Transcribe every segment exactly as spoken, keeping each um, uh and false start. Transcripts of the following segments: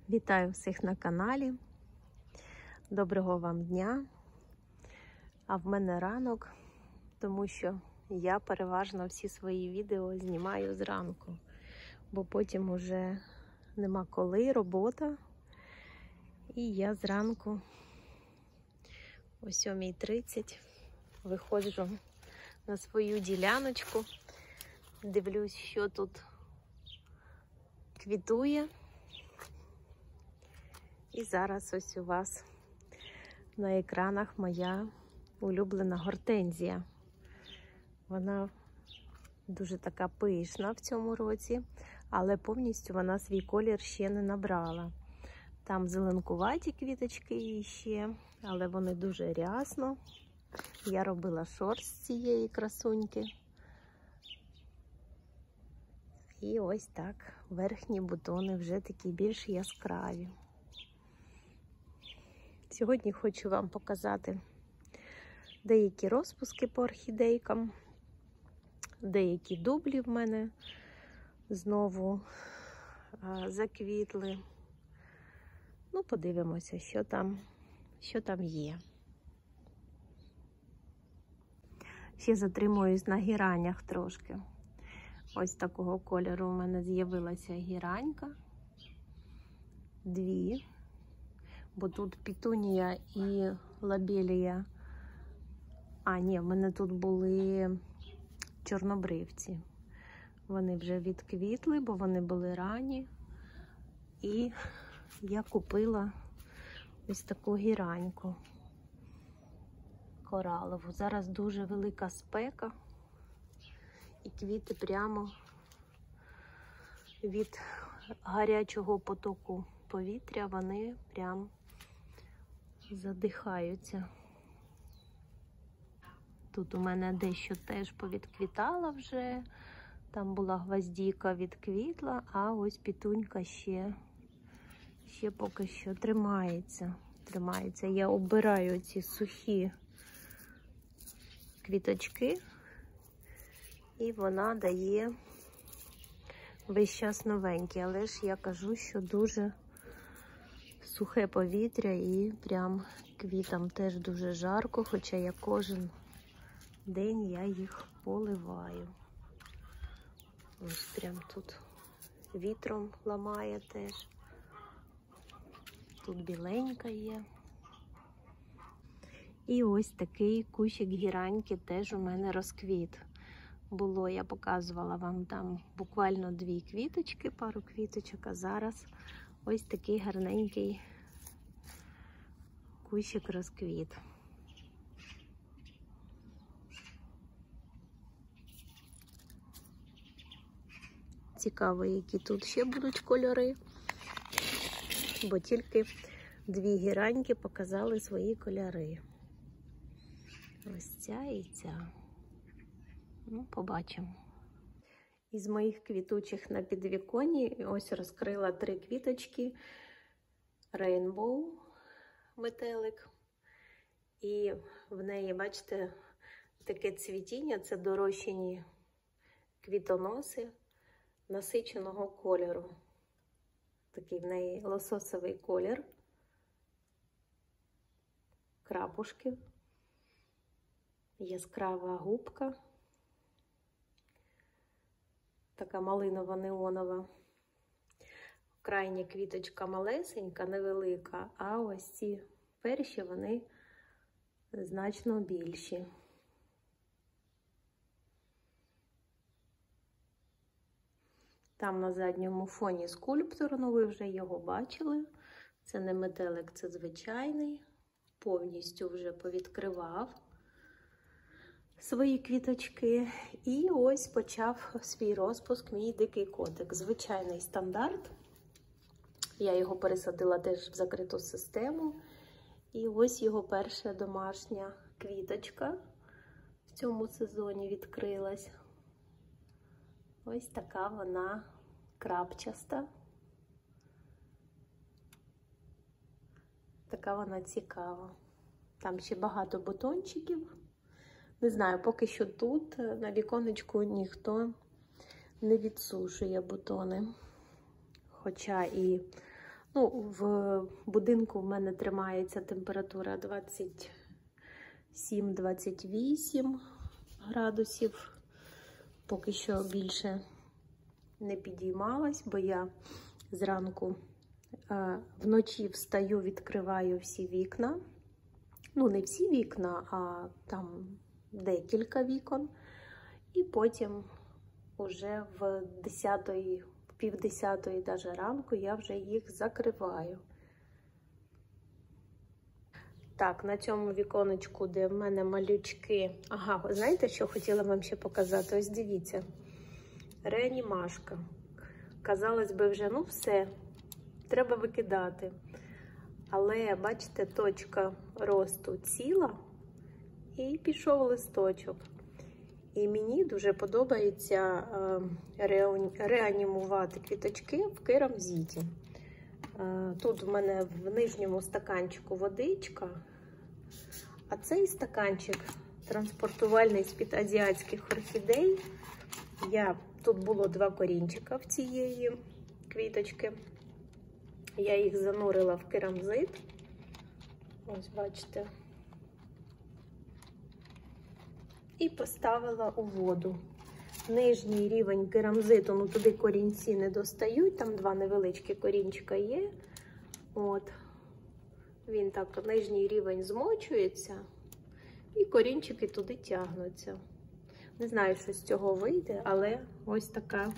Вітаю всіх на каналі. Доброго вам дня. А в мене ранок, тому що я переважно всі свої відео знімаю зранку, бо потім уже нема коли, робота. І я зранку о сьомій тридцять виходжу на свою діляночку, дивлюсь, що тут квітує. І зараз ось у вас на екранах моя улюблена гортензія. Вона дуже така пишна в цьому році, але повністю вона свій колір ще не набрала. Там зеленкуваті квіточки ще, але вони дуже рясно. Я робила шорт з цієї красуньки. І ось так верхні бутони вже такі більш яскраві. Сьогодні хочу вам показати деякі розпуски по орхідейкам, деякі дублі в мене знову а, заквітли. Ну, подивимося, що там, що там є. Ще затримуюсь на гіранях трошки. Ось такого кольору у мене з'явилася гіранька. Дві. Бо тут пітунія і лабелія. А, ні, в мене тут були чорнобривці. Вони вже відквітли, бо вони були ранні. І я купила ось таку гіраньку коралову. Зараз дуже велика спека. І квіти прямо від гарячого потоку повітря, вони прям задихаються. Тут у мене дещо теж повідквітала вже. Там була гвоздіка, відквітла, а ось пітунька ще, ще поки що тримається. Тримається. Я обираю ці сухі квіточки, і вона дає весь час новенькі. Але ж я кажу, що дуже сухе повітря і прям квітам теж дуже жарко, хоча я кожен день я їх поливаю. Ось прям тут вітром ламає теж. Тут біленька є. І ось такий кущик гіраньки теж у мене розквіт. Було, я показувала вам там буквально дві квіточки, пару квіточок, а зараз ось такий гарненький кущик розквіт. Цікаво, які тут ще будуть кольори, бо тільки дві гіраньки показали свої кольори. Ось ця і ця. Ну, побачимо. Із моїх квітучих на підвіконні ось розкрила три квіточки. Rainbow метелик. І в неї, бачите, таке цвітіння, це дорощені квітоноси насиченого кольору. Такий в неї лососовий колір. Крапушки. Яскрава губка. Така малинова-неонова. Крайня квіточка малесенька, невелика, а ось ці перші, вони значно більші. Там на задньому фоні скульптор, ну ви вже його бачили. Це не метелик, це звичайний. Повністю вже повідкривав свої квіточки. І ось почав свій розпуск мій дикий котик. Звичайний стандарт. Я його пересадила теж в закриту систему. І ось його перша домашня квіточка в цьому сезоні відкрилась. Ось така вона крапчаста. Така вона цікава. Там ще багато бутончиків. Не знаю, поки що тут на віконечку ніхто не відсушує бутони. Хоча і Ну, в будинку в мене тримається температура двадцять сім - двадцять вісім градусів. Поки що більше не підіймалась, бо я зранку е, вночі встаю, відкриваю всі вікна. Ну, не всі вікна, а там декілька вікон. І потім уже в десятої, в півдесятої даже ранку я вже їх закриваю. Так, на цьому віконечку, де в мене малючки. Ага, ви знаєте, що хотіла вам ще показати? Ось дивіться. Реанімашка. Казалось би вже, ну все, треба викидати. Але, бачите, точка росту ціла і пішов листочок. І мені дуже подобається реанімувати квіточки в керамзиті. Тут в мене в нижньому стаканчику водичка, а цей стаканчик транспортувальний з-під азіатських орхідей. Я, тут було два корінчика в цієї квіточки. Я їх занурила в керамзит. Ось, бачите. І поставила у воду. Нижній рівень керамзиту, ну туди корінці не достають, там два невеличкі корінчика є. От. Він так, нижній рівень змочується, і корінчики туди тягнуться. Не знаю, що з цього вийде, але ось така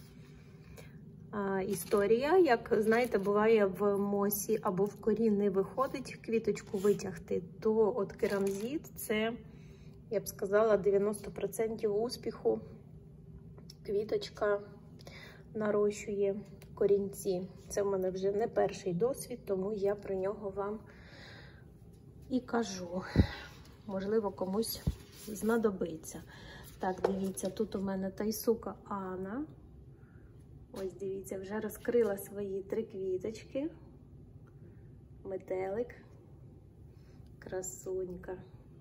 а, історія. Як, знаєте, буває в мосі або в корі не виходить квіточку витягти, то от керамзит – це, я б сказала, дев'яносто відсотків успіху. Квіточка нарощує корінці. Це в мене вже не перший досвід, тому я про нього вам і кажу. Можливо, комусь знадобиться. Так, дивіться, тут у мене Тайсука Ана. Ось, дивіться, вже розкрила свої три квіточки. Метелик. Красунька.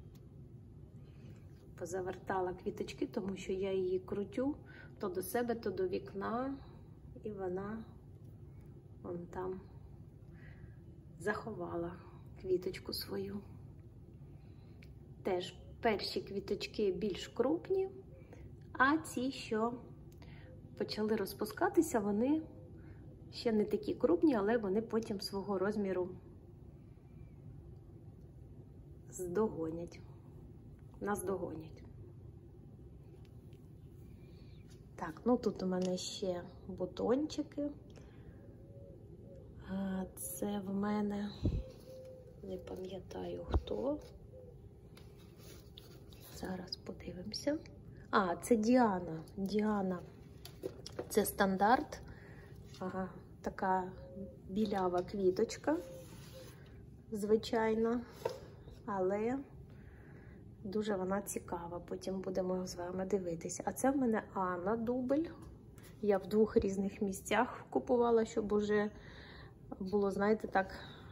Позавертала квіточки, тому що я її крутю то до себе, то до вікна. І вона вон там заховала квіточку свою. Теж перші квіточки більш крупні, а ці, що почали розпускатися, вони ще не такі крупні, але вони потім свого розміру здогонять. Нас догонять. Так, ну тут у мене ще бутончики. Це в мене, не пам'ятаю хто. Зараз подивимося. А, це Діана. Діана. Це стандарт. Ага, така білява квіточка, звичайно, але дуже вона цікава, потім будемо з вами дивитися. А це в мене Анна дубль. Я в двох різних місцях купувала, щоб уже було, знаєте, так,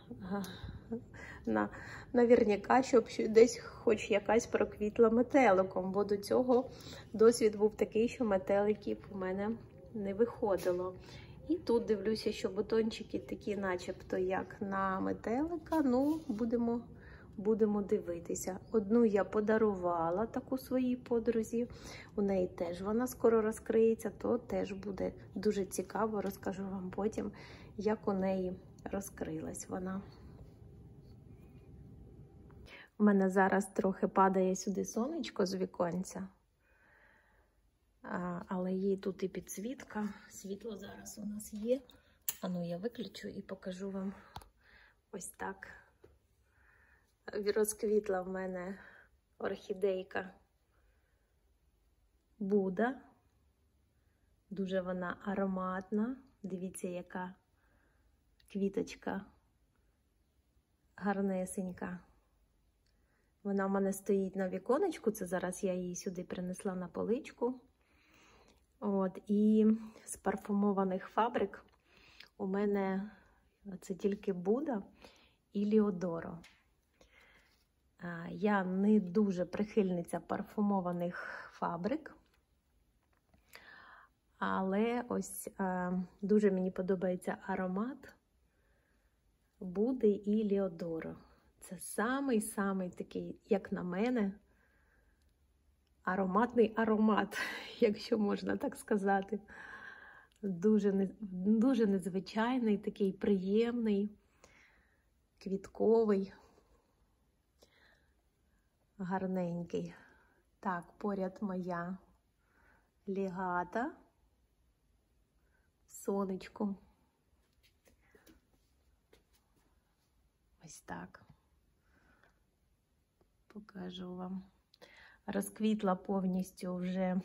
на, навірняка, щоб десь хоч якась проквітла метеликом, бо до цього досвід був такий, що метеликів у мене не виходило. І тут дивлюся, що бутончики такі начебто як на метелика, ну, будемо... Будемо дивитися. Одну я подарувала таку своїй подрузі. У неї теж вона скоро розкриється, то теж буде дуже цікаво. Розкажу вам потім, як у неї розкрилась вона. У мене зараз трохи падає сюди сонечко з віконця. Але є тут і підсвітка. Світло зараз у нас є. А ну я виключу і покажу вам ось так. Розквітла в мене орхідейка Буда. Дуже вона ароматна. Дивіться, яка квіточка гарнесенька. Вона в мене стоїть на віконечку. Це зараз я її сюди принесла на поличку. От, і з парфумованих фабрик у мене це тільки Буда і Ліодоро. Я не дуже прихильниця парфумованих фабрик, але ось дуже мені подобається аромат Буде і Леодоро. Це самий-самий такий, як на мене, ароматний аромат, якщо можна так сказати. Дуже, дуже незвичайний, такий приємний, квітковий, гарненький. Так, поряд моя легата, сонечко. Ось так. Покажу вам. Розквітла повністю вже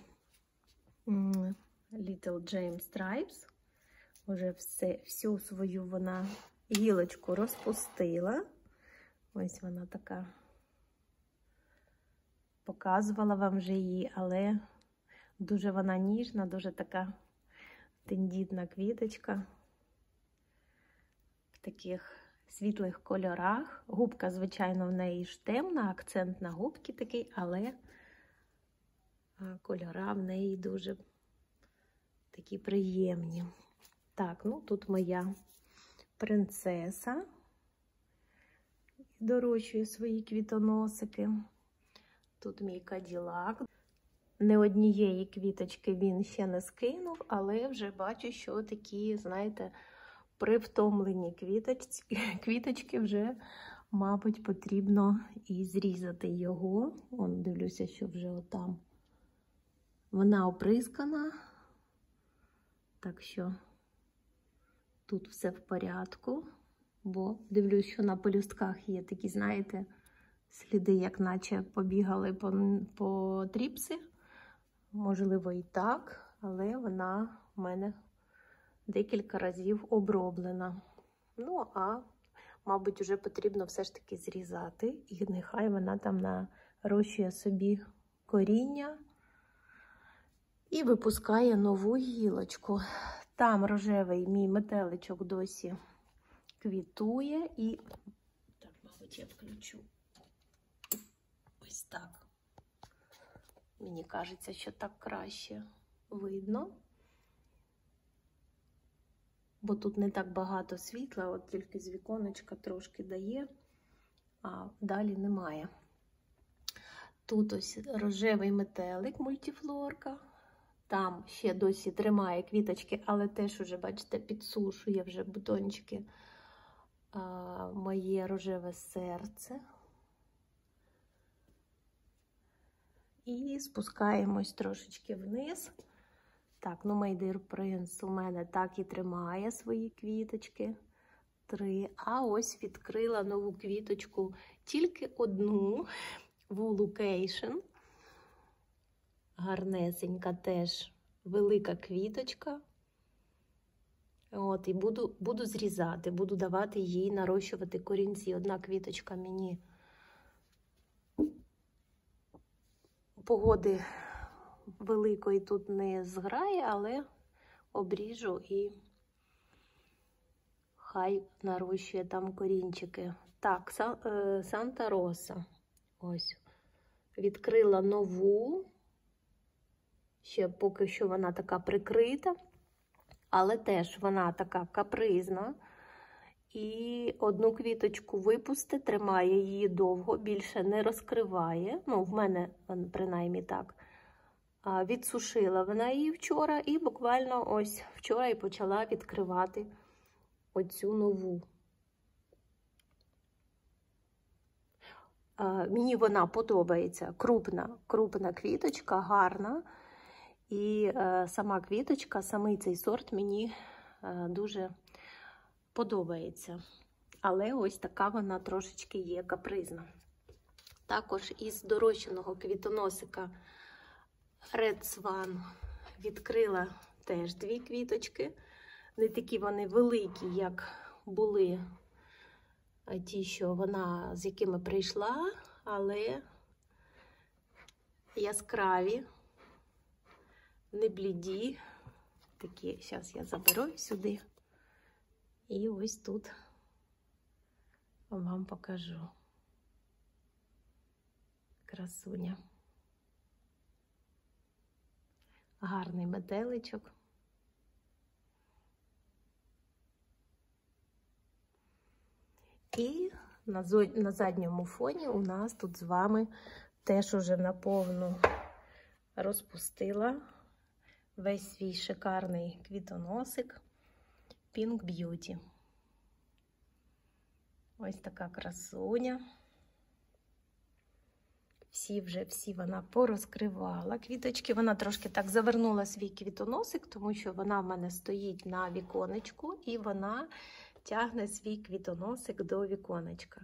Little James Stripes. Уже все, всю свою вона гілочку розпустила. Ось вона така. Показувала вам вже її, але дуже вона ніжна, дуже така тендітна квіточка. В таких світлих кольорах. Губка, звичайно, в неї ж темна, акцент на губки такий, але кольора в неї дуже такі приємні. Так, ну тут моя принцеса дорощує свої квітоносики. Тут мій каділак. Не однієї квіточки він ще не скинув, але вже бачу, що такі, знаєте, привтомлені квіточки, квіточки вже, мабуть, потрібно і зрізати його. Вон, дивлюся, що вже отам вона оприскана. Так що тут все в порядку, бо дивлюсь, що на пелюстках є такі, знаєте, сліди, як наче побігали по, по тріпси. Можливо, і так, але вона в мене декілька разів оброблена. Ну, а, мабуть, вже потрібно все ж таки зрізати, і нехай вона там нарощує собі коріння і випускає нову гілочку. Там рожевий мій метеличок досі квітує і... Так, мабуть, я включу. Ось так. Мені кажеться, що так краще видно. Бо тут не так багато світла, от тільки з віконечка трошки дає, а далі немає. Тут ось рожевий метелик, мультифлорка. Там ще досі тримає квіточки, але теж уже, бачите, підсушує вже бутончики а, моє рожеве серце. І спускаємось трошечки вниз. Так, ну My Dear Prince у мене так і тримає свої квіточки. Три. А ось відкрила нову квіточку, тільки одну, Woolcation. Гарнесенька теж велика квіточка. От, і буду, буду зрізати, буду давати їй нарощувати корінці. Одна квіточка мені погоди великої тут не зграє, але обріжу і хай нарощує там корінчики. Так, Санта Роса. Ось. Відкрила нову. Ще поки що вона така прикрита, але теж вона така капризна. І одну квіточку випусти, тримає її довго, більше не розкриває. Ну, в мене, принаймні, так. Відсушила вона її вчора і буквально ось вчора і почала відкривати оцю нову. Мені вона подобається. Крупна, крупна квіточка, гарна. І е, сама квіточка, самий цей сорт мені е, дуже подобається. Але ось така вона трошечки є капризна. Також із дорощеного квітоносика Red Swan відкрила теж дві квіточки. Не такі вони великі, як були ті, що вона, з якими прийшла, але яскраві. Не бліді, такі, зараз я заберу сюди, і ось тут вам покажу. Красуня. Гарний метеличок. І на, зо... на задньому фоні у нас тут з вами теж уже наповну розпустила весь свій шикарний квітоносик Pink Beauty. Ось така красуня. Всі вже, всі вона порозкривала квіточки. Вона трошки так завернула свій квітоносик, тому що вона в мене стоїть на віконечку, і вона тягне свій квітоносик до віконечка.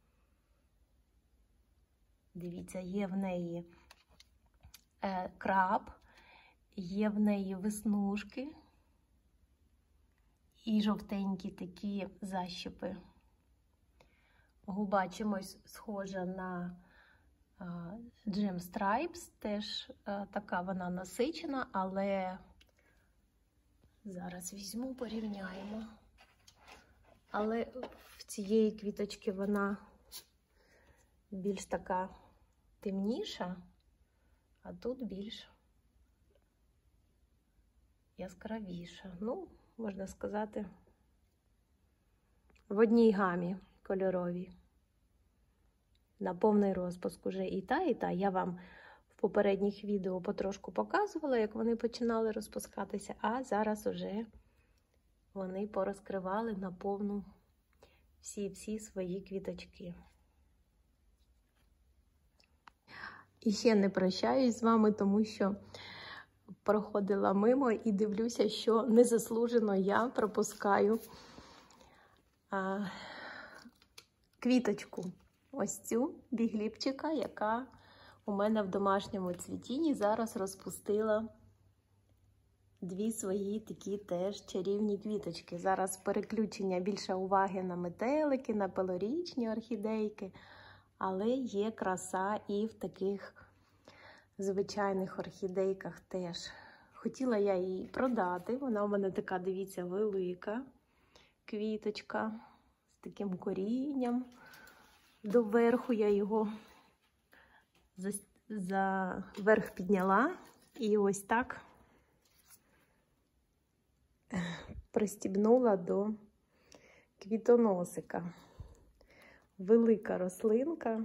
Дивіться, є в неї е, краб, є в неї веснушки і жовтенькі такі защіпи. Губа чимось схожа на Gem Stripes, теж а, така вона насичена, але зараз візьму, порівняємо. Але в цієї квіточки вона більш така темніша, а тут більш яскравіша. Ну, можна сказати, в одній гамі кольоровій. На повний розпуск уже і та, і та. Я вам в попередніх відео потрошку показувала, як вони починали розпускатися, а зараз уже вони порозкривали на повну всі-всі свої квіточки. І ще не прощаюсь з вами, тому що проходила мимо і дивлюся, що незаслужено я пропускаю а, квіточку. Ось цю бігліпчика, яка у мене в домашньому цвітінні зараз розпустила дві свої такі теж чарівні квіточки. Зараз переключення більше уваги на метелики, на пелорічні орхідейки, але є краса і в таких звичайних орхідейках теж. Хотіла я її продати, вона у мене така, дивіться, велика квіточка з таким корінням. Доверху я його за, за верх підняла і ось так пристібнула до квітоносика. Велика рослинка.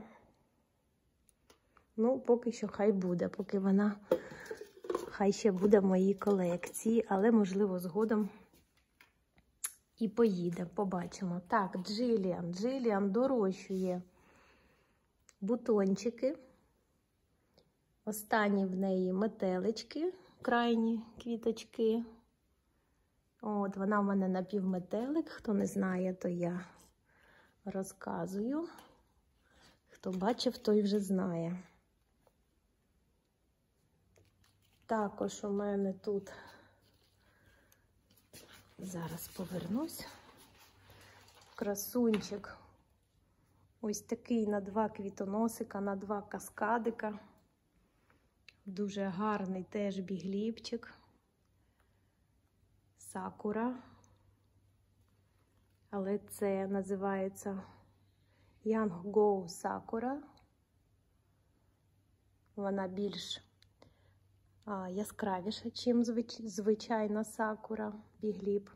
Ну, поки що хай буде, поки вона хай ще буде в моїй колекції, але, можливо, згодом і поїде, побачимо. Так, Джиліан. Джиліан дорощує бутончики. Останні в неї метелички, крайні квіточки. От, вона в мене напівметелик. Хто не знає, то я розказую. Хто бачив, той вже знає. Також у мене тут, зараз повернусь, красунчик. Ось такий на два квітоносика, на два каскадика. Дуже гарний теж бігліпчик. Сакура. Але це називається Young Go Sakura. Вона більш а, яскравіша, чим звич... звичайна сакура, бігліп.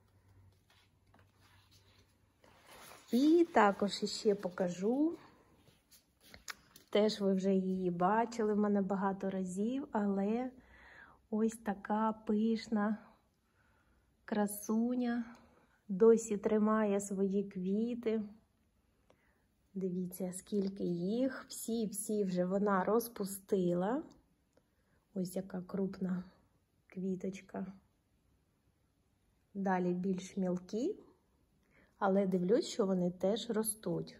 І також ще покажу. Теж ви вже її бачили в мене багато разів, але ось така пишна красуня. Досі тримає свої квіти. Дивіться, скільки їх. Всі-всі вже вона розпустила. Ось яка крупна квіточка. Далі більш мілкі, але дивлюсь, що вони теж ростуть.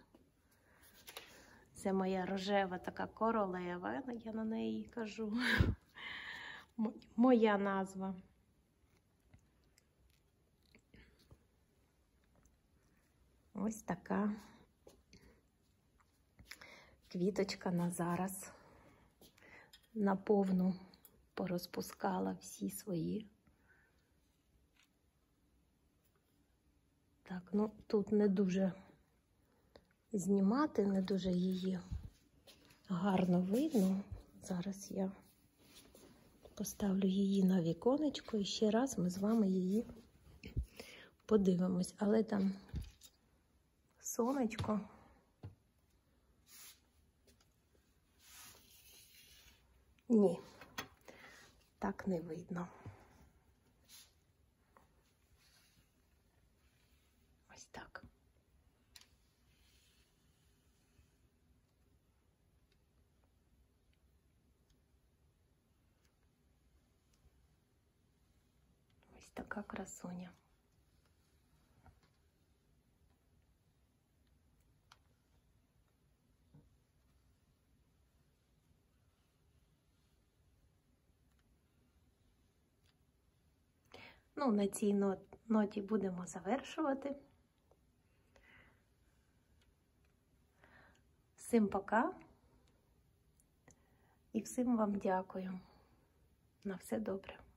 Це моя рожева така королева, я на неї кажу. Моя назва. Ось така квіточка на зараз наповну порозпускала всі свої. Так, ну тут не дуже знімати, не дуже її гарно видно. Зараз я поставлю її на віконечко і ще раз ми з вами її подивимось. Але там сонечко. Ні, так не видно. Ось так. Ось така красуня. Ну, на цій ноті будемо завершувати. Всім пока і всім вам дякую. На все добре.